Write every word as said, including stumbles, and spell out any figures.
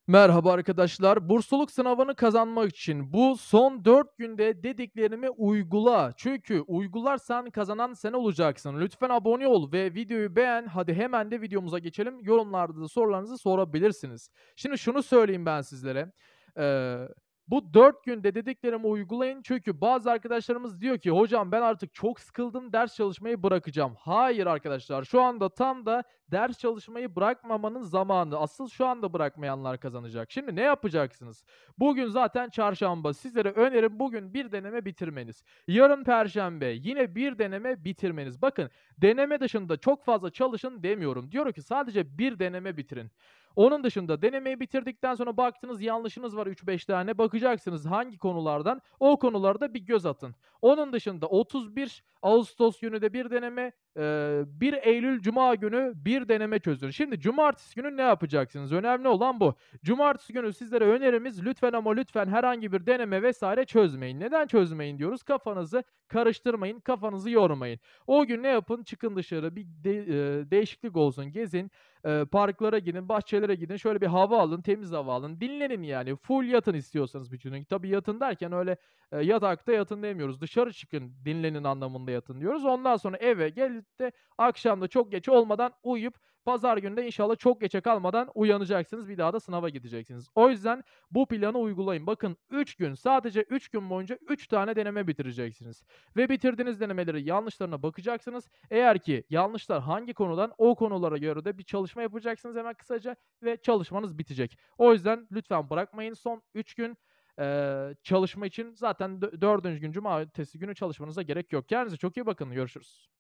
Merhaba arkadaşlar. Bursluluk sınavını kazanmak için bu son dört günde dediklerimi uygula. Çünkü uygularsan kazanan sen olacaksın. Lütfen abone ol ve videoyu beğen. Hadi hemen de videomuza geçelim. Yorumlarda da sorularınızı sorabilirsiniz. Şimdi şunu söyleyeyim ben sizlere. Eee, Bu dört günde dediklerimi uygulayın. Çünkü bazı arkadaşlarımız diyor ki hocam ben artık çok sıkıldım, ders çalışmayı bırakacağım. Hayır arkadaşlar, şu anda tam da ders çalışmayı bırakmamanın zamanı. Asıl şu anda bırakmayanlar kazanacak. Şimdi ne yapacaksınız? Bugün zaten çarşamba. Sizlere önerim bugün bir deneme bitirmeniz. Yarın perşembe yine bir deneme bitirmeniz. Bakın, deneme dışında çok fazla çalışın demiyorum. Diyorum ki sadece bir deneme bitirin. Onun dışında denemeyi bitirdikten sonra baktınız yanlışınız var üç beş tane. Bakacaksınız hangi konulardan. O konularda bir göz atın. Onun dışında otuz bir Ağustos günü de bir deneme, Eee, bir Eylül cuma günü bir deneme çözün. Şimdi cumartesi günü ne yapacaksınız? Önemli olan bu. Cumartesi günü sizlere önerimiz lütfen ama lütfen herhangi bir deneme vesaire çözmeyin. Neden çözmeyin diyoruz? Kafanızı karıştırmayın, kafanızı yormayın. O gün ne yapın? Çıkın dışarı, bir de eee, değişiklik olsun, gezin, eee, parklara gidin, bahçelere gidin, şöyle bir hava alın, temiz hava alın, dinlenin yani. Full yatın istiyorsanız bütün gün. Tabii yatın derken öyle Eee, yatakta yatın demiyoruz. Dışarı çıkın, dinlenin anlamında yatın diyoruz. Ondan sonra eve gelip de akşam da çok geç olmadan uyuyup pazar günü de inşallah çok geçe kalmadan uyanacaksınız. Bir daha da sınava gideceksiniz. O yüzden bu planı uygulayın. Bakın üç gün, sadece üç gün boyunca üç tane deneme bitireceksiniz ve bitirdiğiniz denemeleri yanlışlarına bakacaksınız. Eğer ki yanlışlar hangi konudan, o konulara göre de bir çalışma yapacaksınız hemen kısaca ve çalışmanız bitecek. O yüzden lütfen bırakmayın. Son üç gün Eee, çalışma için zaten dö dördüncü gün cumartesi günü çalışmanıza gerek yok. Kendinize çok iyi bakın. Görüşürüz.